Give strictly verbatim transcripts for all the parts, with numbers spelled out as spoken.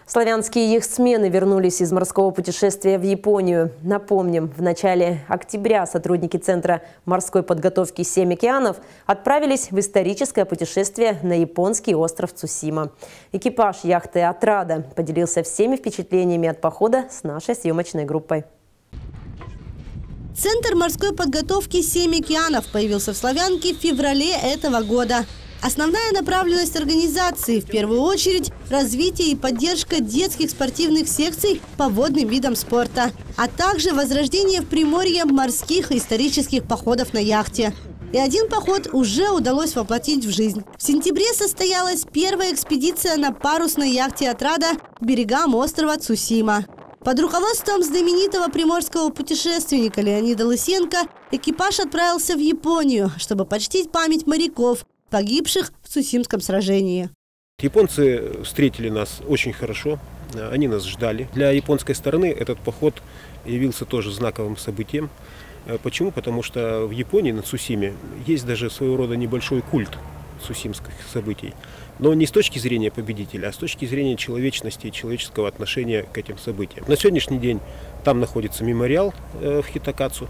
Славянские яхтсмены вернулись из морского путешествия в Японию. Напомним, в начале октября сотрудники Центра морской подготовки «Семь океанов» отправились в историческое путешествие на японский остров Цусима. Экипаж яхты «Отрада» поделился всеми впечатлениями от похода с нашей съемочной группой. Центр морской подготовки «Семь океанов» появился в Славянке в феврале этого года. Основная направленность организации – в первую очередь развитие и поддержка детских спортивных секций по водным видам спорта, а также возрождение в Приморье морских и исторических походов на яхте. И один поход уже удалось воплотить в жизнь. В сентябре состоялась первая экспедиция на парусной яхте «Отрада» к берегам острова Цусима. Под руководством знаменитого приморского путешественника Леонида Лысенко экипаж отправился в Японию, чтобы почтить память моряков, погибших в Цусимском сражении. Японцы встретили нас очень хорошо, они нас ждали. Для японской стороны этот поход явился тоже знаковым событием. Почему? Потому что в Японии, на Цусиме, есть даже своего рода небольшой культ цусимских событий. Но не с точки зрения победителя, а с точки зрения человечности и человеческого отношения к этим событиям. На сегодняшний день там находится мемориал в Хитакацу,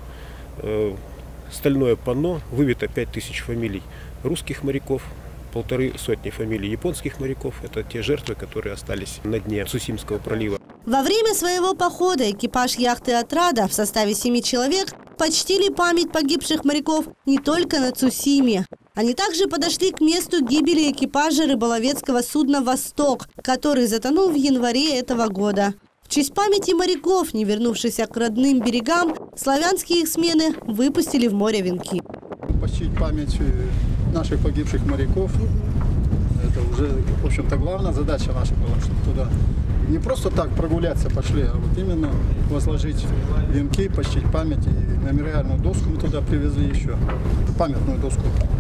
стальное панно, выбито пять тысяч фамилий русских моряков, полторы сотни фамилий японских моряков. Это те жертвы, которые остались на дне Цусимского пролива. Во время своего похода экипаж яхты «Отрада» в составе семи человек почтили память погибших моряков не только на Цусиме. Они также подошли к месту гибели экипажа рыболовецкого судна «Восток», который затонул в январе этого года. В честь памяти моряков, не вернувшихся к родным берегам, славянские яхтсмены выпустили в море венки. Почтить память наших погибших моряков – это уже, в общем-то, главная задача наша была, чтобы туда не просто так прогуляться пошли, а вот именно возложить венки, почтить память. И мемориальную доску мы туда привезли еще, памятную доску.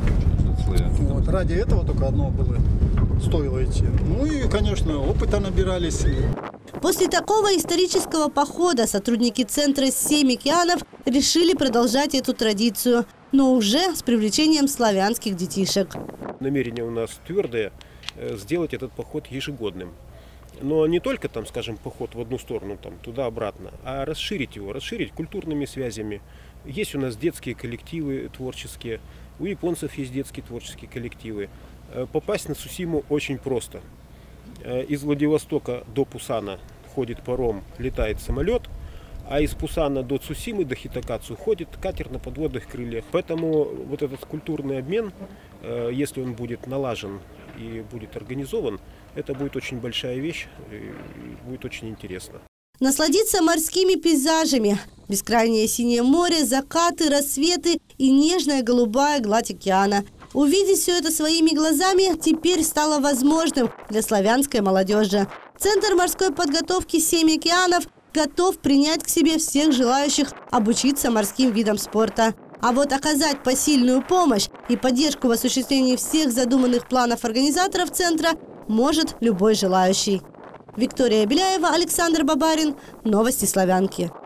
Вот, ради этого только одно было, стоило идти. Ну и, конечно, опыта набирались. После такого исторического похода сотрудники Центра «Семь океанов» решили продолжать эту традицию, но уже с привлечением славянских детишек. Намерение у нас твердое – сделать этот поход ежегодным. Но не только, там, скажем, поход в одну сторону, там, туда-обратно, а расширить его, расширить культурными связями. Есть у нас детские коллективы творческие, у японцев есть детские творческие коллективы. Попасть на Цусиму очень просто. Из Владивостока до Пусана ходит паром, летает самолет, а из Пусана до Цусимы, до Хитакацу, ходит катер на подводных крыльях. Поэтому вот этот культурный обмен, если он будет налажен и будет организован, это будет очень большая вещь, и будет очень интересно. Насладиться морскими пейзажами. Бескрайнее синее море, закаты, рассветы и нежная голубая гладь океана. Увидеть все это своими глазами теперь стало возможным для славянской молодежи. Центр морской подготовки «Семь океанов» готов принять к себе всех желающих обучиться морским видам спорта. А вот оказать посильную помощь и поддержку в осуществлении всех задуманных планов организаторов центра может любой желающий. Виктория Беляева, Александр Бабарин. Новости Славянки.